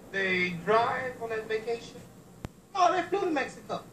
They drive on that vacation? No, they flew to Mexico.